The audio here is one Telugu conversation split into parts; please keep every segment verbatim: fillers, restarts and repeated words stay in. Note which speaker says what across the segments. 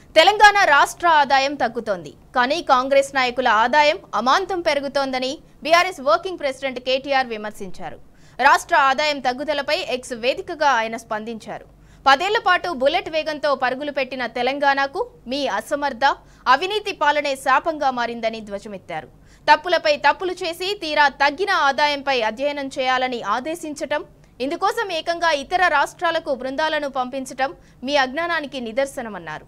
Speaker 1: తెలంగాణ రాష్ట్ర ఆదాయం తగ్గుతోంది. కానీ కాంగ్రెస్ నాయకుల ఆదాయం అమాంతం పెరుగుతోందని బీఆర్ఎస్ వర్కింగ్ ప్రెసిడెంట్ కేటీఆర్ విమర్శించారు. రాష్ట్ర ఆదాయం తగ్గుదలపై ఎక్స్ వేదికగా ఆయన స్పందించారు. పదేళ్ల పాటు బుల్లెట్ వేగంతో పరుగులు పెట్టిన తెలంగాణకు మీ అసమర్థ అవినీతి పాలనే శాపంగా మారిందని ధ్వజమెత్తారు. తప్పులపై తప్పులు చేసి తీరా తగ్గిన ఆదాయంపై అధ్యయనం చేయాలని ఆదేశించటం, ఇందుకోసం ఏకంగా ఇతర రాష్ట్రాలకు బృందాలను పంపించటం మీ అజ్ఞానానికి నిదర్శనమన్నారు.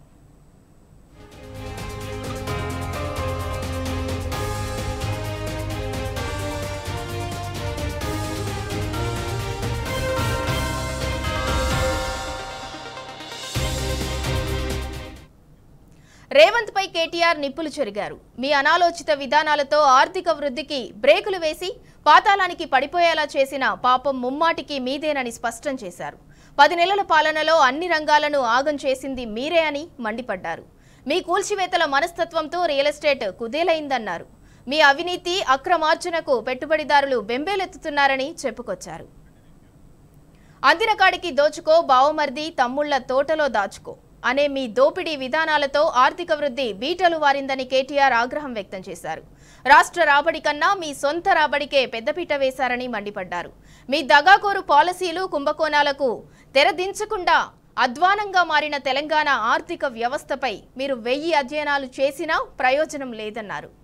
Speaker 1: రేవంత్ పై కేటీఆర్ నిప్పులు చెరిగారు. మీ అనాలోచిత విధానాలతో ఆర్థిక వృద్ధికి బ్రేకులు వేసి పాతాళానికి పడిపోయేలా చేసిన పాపం ముమ్మాటికి మీదేనని స్పష్టం చేశారు. పది నెలల పాలనలో అన్ని రంగాలను ఆగం చేసింది మీరే అని మండిపడ్డారు. మీ కూల్చివేతల మనస్తత్వంతో రియల్ ఎస్టేట్ కుదేలైందన్నారు. మీ అవినీతి అక్రమార్జనకు పెట్టుబడిదారులు బెంబేలెత్తుతున్నారని చెప్పుకొచ్చారు. అందిన కాడికి దోచుకో, బావమర్ది తమ్ముళ్ల తోటలో దాచుకో అనే మీ దోపిడీ విధానాలతో ఆర్థిక వృద్ధి బీటలు వారిందని కేటీఆర్ ఆగ్రహం వ్యక్తం చేశారు. రాష్ట్ర రాబడి కన్నా మీ సొంత రాబడికే పెద్దపీట వేశారని మండిపడ్డారు. మీ దగాకోరు పాలసీలు కుంభకోణాలకు తెరదించకుండా అధ్వానంగా మారిన తెలంగాణ ఆర్థిక వ్యవస్థపై మీరు వెయ్యి అధ్యయనాలు చేసినా ప్రయోజనం లేదన్నారు.